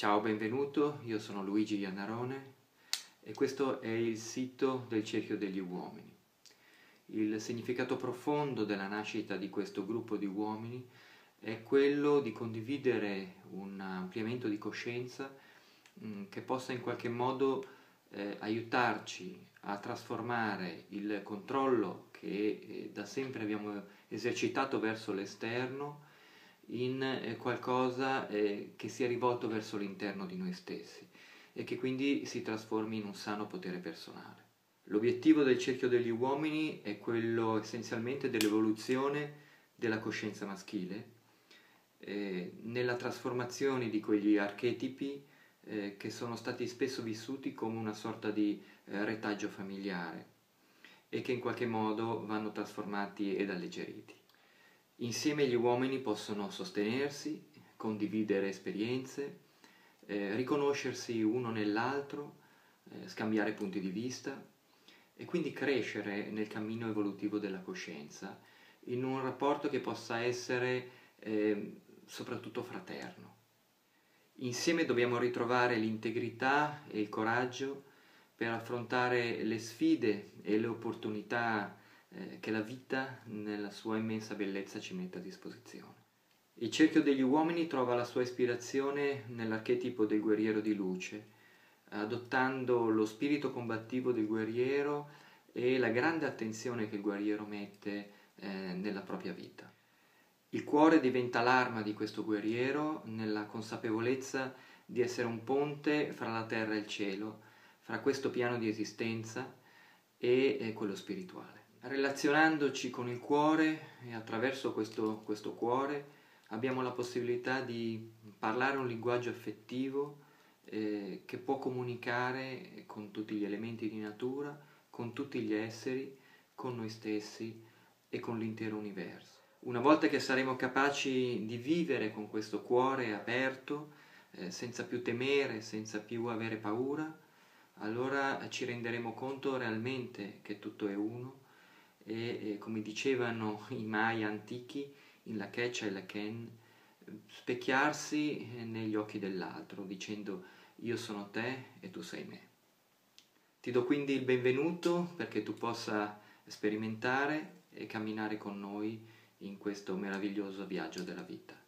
Ciao, benvenuto, io sono Luigi Iannarone e questo è il sito del Cerchio degli Uomini. Il significato profondo della nascita di questo gruppo di uomini è quello di condividere un ampliamento di coscienza che possa in qualche modo aiutarci a trasformare il controllo che da sempre abbiamo esercitato verso l'esterno in qualcosa che sia rivolto verso l'interno di noi stessi e che quindi si trasformi in un sano potere personale. L'obiettivo del cerchio degli uomini è quello essenzialmente dell'evoluzione della coscienza maschile, nella trasformazione di quegli archetipi che sono stati spesso vissuti come una sorta di retaggio familiare e che in qualche modo vanno trasformati ed alleggeriti. Insieme gli uomini possono sostenersi, condividere esperienze, riconoscersi uno nell'altro, scambiare punti di vista e quindi crescere nel cammino evolutivo della coscienza in un rapporto che possa essere soprattutto fraterno. Insieme dobbiamo ritrovare l'integrità e il coraggio per affrontare le sfide e le opportunità che la vita nella sua immensa bellezza ci mette a disposizione. Il cerchio degli uomini trova la sua ispirazione nell'archetipo del guerriero di luce, adottando lo spirito combattivo del guerriero e la grande attenzione che il guerriero mette nella propria vita. Il cuore diventa l'arma di questo guerriero nella consapevolezza di essere un ponte fra la terra e il cielo, fra questo piano di esistenza e quello spirituale. Relazionandoci con il cuore e attraverso questo cuore abbiamo la possibilità di parlare un linguaggio affettivo che può comunicare con tutti gli elementi di natura, con tutti gli esseri, con noi stessi e con l'intero universo. Una volta che saremo capaci di vivere con questo cuore aperto, senza più temere, senza più avere paura, allora ci renderemo conto realmente che tutto è uno e come dicevano i Maya antichi, in la Quechua e la Ken, specchiarsi negli occhi dell'altro, dicendo io sono te e tu sei me. Ti do quindi il benvenuto perché tu possa sperimentare e camminare con noi in questo meraviglioso viaggio della vita.